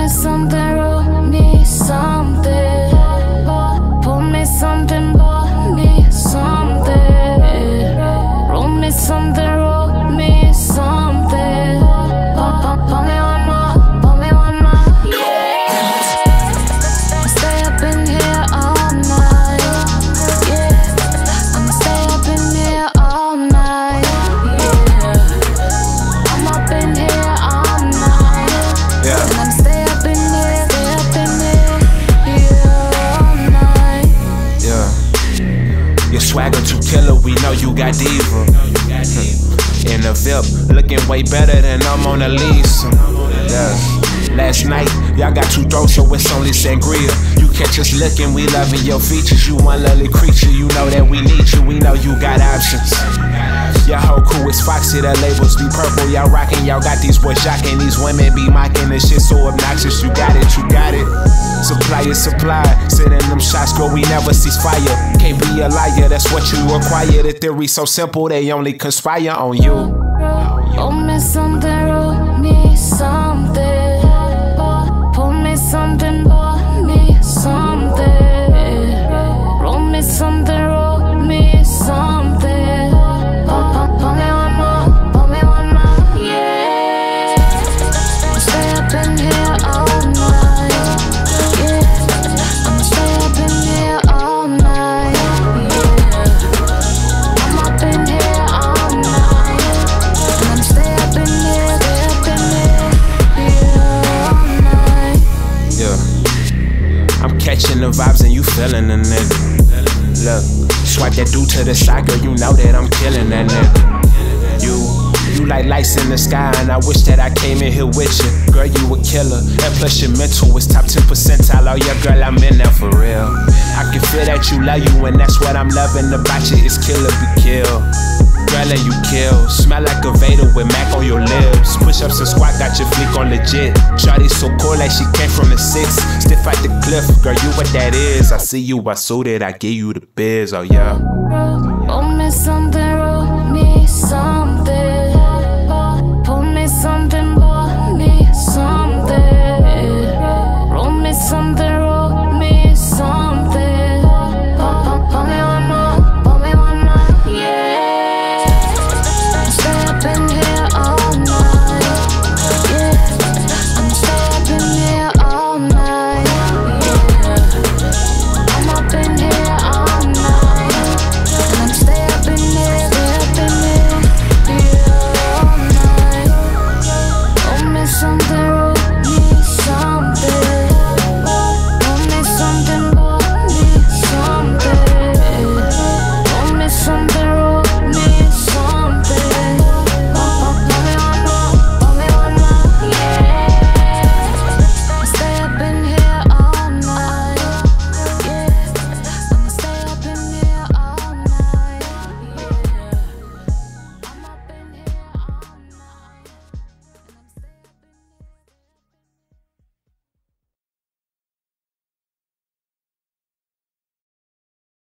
something, roll me something. Pour me something, pour me something. Roll me something, roll me something. Pour me one more, pour me one more, yeah. Stay up in here all night, yeah. I'ma stay up in here all night, yeah. I'm up in here all night, yeah. And I'm stay up in here, yeah, all night. Yeah. Your swagger too killer, we know you got diva. In the VIP, looking way better than I'm on the Lisa. Yeah. Last night, y'all got two throats, so it's only sangria. You catch us looking, we loving your features. You one lovely creature, you know that we need you. We know you got options. Your whole crew is foxy, the labels be purple. Y'all rockin', y'all got these boys shocking. These women be mocking, this shit so obnoxious. You got it, you got it. Supply is supply, sending them shots, girl, we never cease fire. Can't be a liar, that's what you require. The theory so simple, they only conspire on you. Roll me something, roll me something. Pour me something, pour me something. Roll me something, roll me something. Pour me one more, yeah. Stay up in here all night, yeah. I'ma stay up in here all night, yeah. I'm up in here all night, and I'm stay up in here, yeah, all night. Yeah. I'm catching the vibes and you feeling the nigga. Look, swipe that dude to the side, girl, you know that I'm killing that nigga. You like lights in the sky, and I wish that I came in here with you. Girl, you a killer, and plus your mental is top 10 percentile. Oh yeah, girl, I'm in there for real. I can feel that you love you, and that's what I'm loving about you. It's kill or be killed. Girl, and you kill. Smell like a Vader with Mac on your lips. Push-ups and squat, got your fleek on legit. Shawty so cool like she came from the 6. Stiff out the cliff, girl, you what that is. I see you, I suited, I give you the biz, oh yeah. Roll me something, roll me something. Pour me something, pour me something. Roll me something, roll me something. Pour me one more, yeah. Stay up in here all night, yeah. I'ma stay up in here all night, yeah. I'm up in here all night, and I'm stay up in here, yeah, all night. Roll me something, roll me something. Roll me something, roll me something. Roll me something.